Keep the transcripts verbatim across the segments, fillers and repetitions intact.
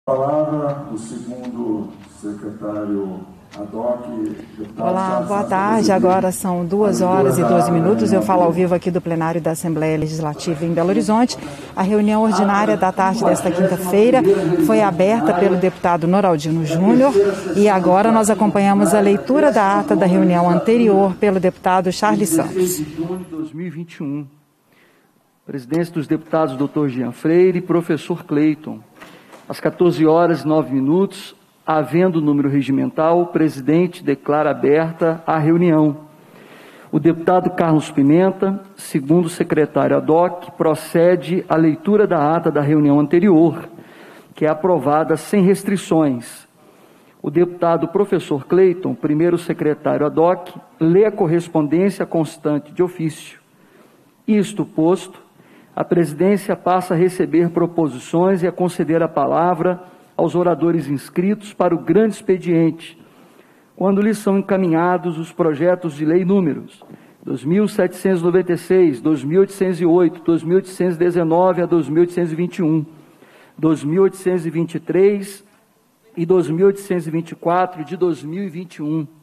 Palavra o segundo secretário ad hoc. Olá, boa tarde. Agora são duas horas e doze minutos. Eu falo ao vivo aqui do plenário da Assembleia Legislativa em Belo Horizonte. A reunião ordinária da tarde desta quinta-feira foi aberta pelo deputado Noraldino Júnior e agora nós acompanhamos a leitura da ata da reunião anterior pelo deputado Charles Santos. de junho de dois mil e vinte e um. Presidência dos deputados doutor Jean Freire e professor Cleiton. Às quatorze horas e nove minutos, havendo número regimental, o presidente declara aberta a reunião. O deputado Carlos Pimenta, segundo secretário ad hoc, procede à leitura da ata da reunião anterior, que é aprovada sem restrições. O deputado professor Cleiton, primeiro secretário ad hoc, lê a correspondência constante de ofício. Isto posto, a presidência passa a receber proposições e a conceder a palavra aos oradores inscritos para o grande expediente, quando lhes são encaminhados os projetos de lei números dois mil setecentos e noventa e seis, dois mil oitocentos e oito, dois mil oitocentos e dezenove a dois mil oitocentos e vinte e um, dois mil oitocentos e vinte e três e dois mil oitocentos e vinte e quatro de dois mil e vinte e um.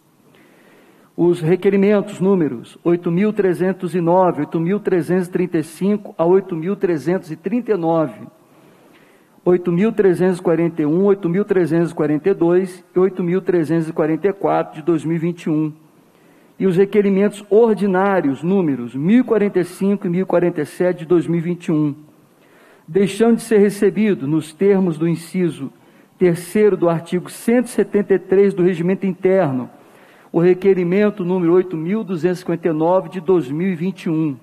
Os requerimentos números oito mil trezentos e nove, oito mil trezentos e trinta e cinco a oito mil trezentos e trinta e nove, oito mil trezentos e quarenta e um, oito mil trezentos e quarenta e dois e oito mil trezentos e quarenta e quatro de dois mil e vinte e um. E os requerimentos ordinários números mil e quarenta e cinco e mil e quarenta e sete de dois mil e vinte e um. Deixando de ser recebido nos termos do inciso terceiro do artigo cento e setenta e três do Regimento Interno, o requerimento número oito mil duzentos e cinquenta e nove de dois mil e vinte e um.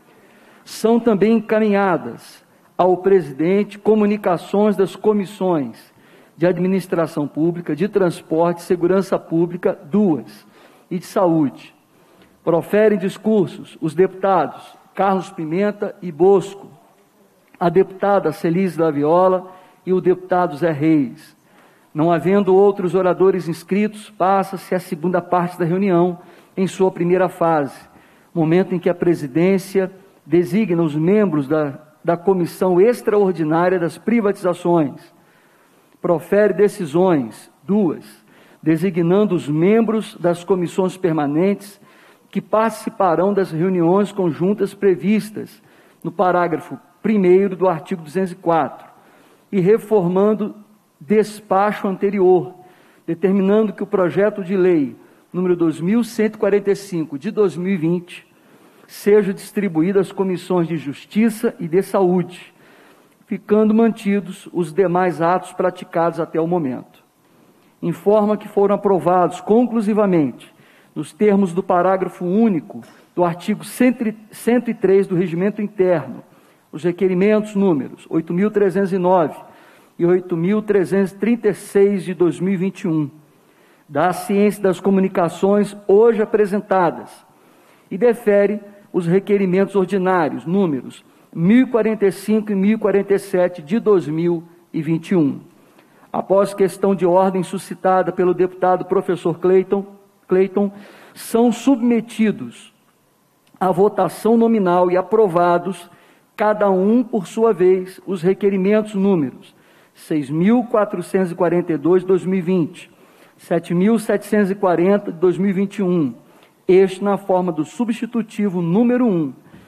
São também encaminhadas ao presidente comunicações das comissões de Administração Pública, de Transporte e Segurança Pública, duas, e de Saúde. Proferem discursos os deputados Carlos Pimenta e Bosco, a deputada Celise da Viola e o deputado Zé Reis. Não havendo outros oradores inscritos, passa-se a segunda parte da reunião, em sua primeira fase, momento em que a presidência designa os membros da, da Comissão Extraordinária das Privatizações. Profere decisões, duas, designando os membros das comissões permanentes que participarão das reuniões conjuntas previstas no parágrafo primeiro do artigo duzentos e quatro, e reformando despacho anterior, determinando que o projeto de lei número dois mil cento e quarenta e cinco de dois mil e vinte seja distribuído às comissões de Justiça e de Saúde, ficando mantidos os demais atos praticados até o momento. Informa que foram aprovados conclusivamente, nos termos do parágrafo único do artigo cento e três do Regimento Interno, os requerimentos números oito mil trezentos e nove e oito mil trezentos e trinta e seis de dois mil e vinte e um, da Ciência das Comunicações hoje apresentadas, e defere os requerimentos ordinários, números mil e quarenta e cinco e mil e quarenta e sete de dois mil e vinte e um. Após questão de ordem suscitada pelo deputado professor Cleiton, Cleiton, são submetidos à votação nominal e aprovados, cada um por sua vez, os requerimentos números seis mil quatrocentos e quarenta e dois de dois mil e vinte, sete mil setecentos e quarenta de dois mil e vinte e um, este na forma do substitutivo número um,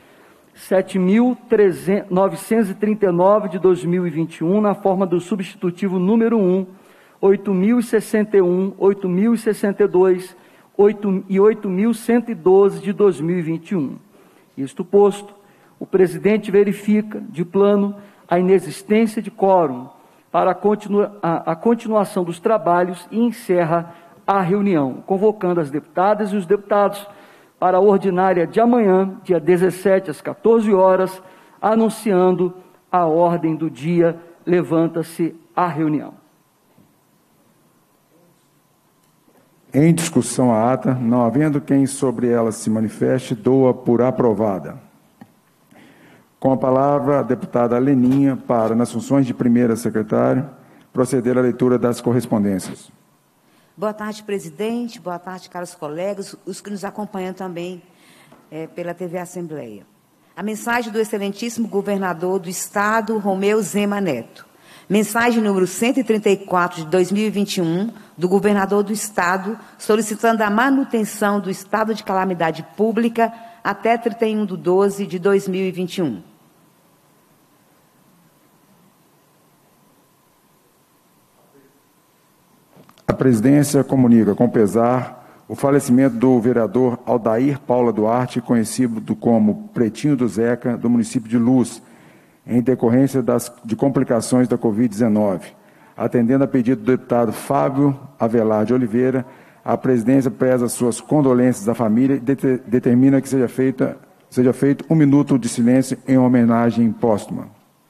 sete mil novecentos e trinta e nove de dois mil e vinte e um na forma do substitutivo número um, oito mil e sessenta e um, oito mil e sessenta e dois e oito mil cento e doze de dois mil e vinte e um. Isto posto, o presidente verifica, de plano, a inexistência de quórum para a, continua, a, a continuação dos trabalhos e encerra a reunião, convocando as deputadas e os deputados para a ordinária de amanhã, dia dezessete, às quatorze horas, anunciando a ordem do dia. Levanta-se a reunião. Em discussão a ata, não havendo quem sobre ela se manifeste, dou-a por aprovada. Com a palavra, a deputada Leninha, para, nas funções de primeira secretária, proceder à leitura das correspondências. Boa tarde, presidente. Boa tarde, caros colegas, os que nos acompanham também é, pela T V Assembleia. A mensagem do excelentíssimo governador do Estado, Romeu Zema Neto. Mensagem número cento e trinta e quatro de dois mil e vinte e um, do governador do Estado, solicitando a manutenção do estado de calamidade pública até trinta e um de doze de dois mil e vinte e um. A presidência comunica com pesar o falecimento do vereador Aldair Paula Duarte, conhecido como Pretinho do Zeca, do município de Luz, em decorrência das, de complicações da Covid dezenove. Atendendo a pedido do deputado Fábio Avelar de Oliveira, a presidência preza suas condolências à família e det determina que seja, feita, seja feito um minuto de silêncio em homenagem póstuma.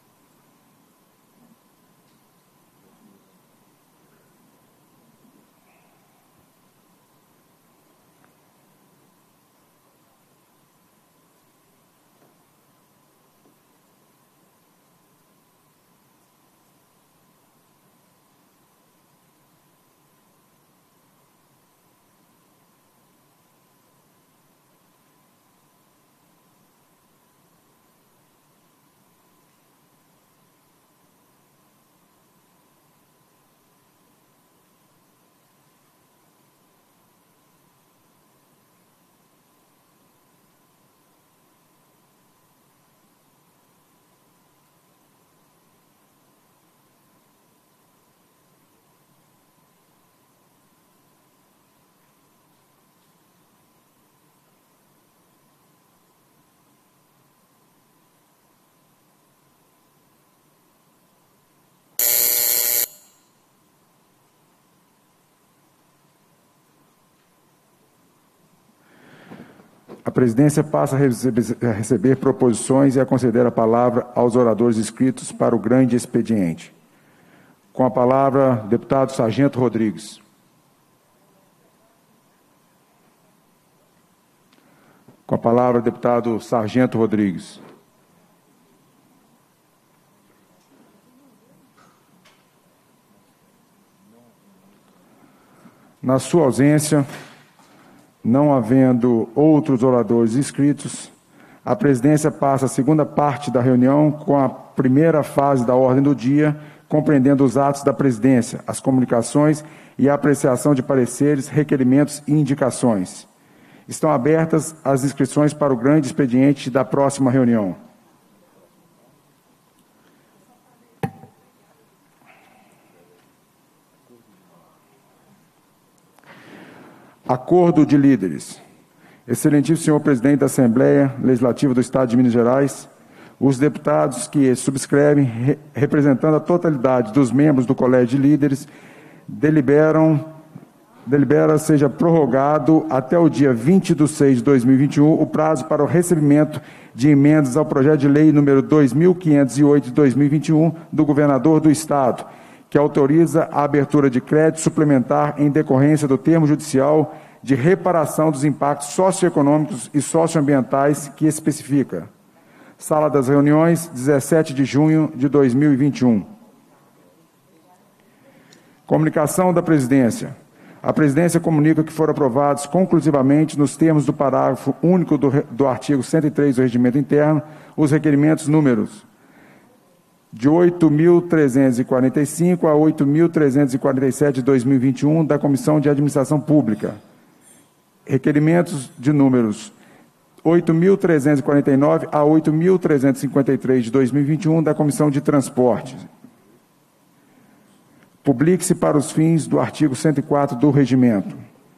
A presidência passa a receber, a receber proposições e a conceder a palavra aos oradores inscritos para o grande expediente. Com a palavra, deputado Sargento Rodrigues. Com a palavra, deputado Sargento Rodrigues. Na sua ausência, não havendo outros oradores inscritos, a presidência passa a segunda parte da reunião com a primeira fase da ordem do dia, compreendendo os atos da presidência, as comunicações e a apreciação de pareceres, requerimentos e indicações. Estão abertas as inscrições para o grande expediente da próxima reunião. Acordo de líderes. Excelentíssimo senhor presidente da Assembleia Legislativa do Estado de Minas Gerais, os deputados que subscrevem, re representando a totalidade dos membros do Colégio de Líderes, deliberam, delibera seja prorrogado até o dia vinte de seis de dois mil e vinte e um o prazo para o recebimento de emendas ao projeto de lei número dois mil quinhentos e oito de dois mil e vinte e um do governador do Estado, que autoriza a abertura de crédito suplementar em decorrência do termo judicial de reparação dos impactos socioeconômicos e socioambientais que especifica. Sala das Reuniões, dezessete de junho de dois mil e vinte e um. Comunicação da Presidência. A Presidência comunica que foram aprovados conclusivamente, nos termos do parágrafo único do, do artigo cento e três do Regimento Interno, os requerimentos números de oito mil trezentos e quarenta e cinco a oito mil trezentos e quarenta e sete de dois mil e vinte e um da Comissão de Administração Pública. Requerimentos de números oito mil trezentos e quarenta e nove a oito mil trezentos e cinquenta e três de dois mil e vinte e um da Comissão de Transportes. Publique-se para os fins do artigo cento e quatro do Regimento.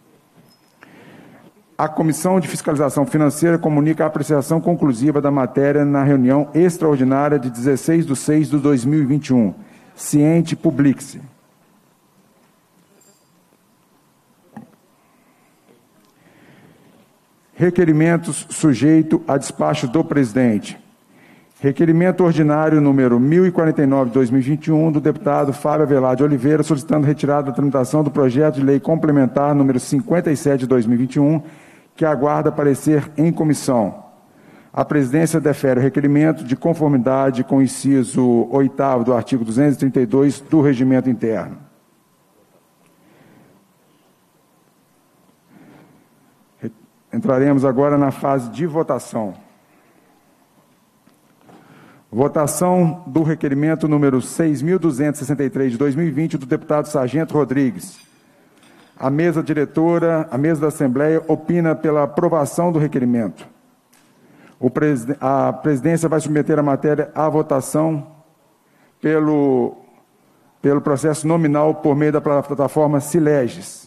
A Comissão de Fiscalização Financeira comunica a apreciação conclusiva da matéria na reunião extraordinária de dezesseis de seis de dois mil e vinte e um. Ciente, publique-se. Requerimentos sujeito a despacho do presidente. Requerimento ordinário número mil e quarenta e nove de dois mil e vinte e um do deputado Fábio Avelar de Oliveira, solicitando retirada da tramitação do projeto de lei complementar número cinquenta e sete de dois mil e vinte e um, que aguarda parecer em comissão. A presidência defere o requerimento de conformidade com o inciso oitavo do artigo duzentos e trinta e dois do Regimento Interno. Entraremos agora na fase de votação. Votação do requerimento número seis mil duzentos e sessenta e três de dois mil e vinte do deputado Sargento Rodrigues. A mesa diretora, a mesa da Assembleia opina pela aprovação do requerimento. O preside- a presidência vai submeter a matéria à votação pelo, pelo processo nominal por meio da plataforma Sileges.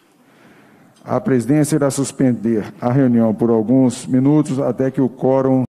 A presidência irá suspender a reunião por alguns minutos até que o quórum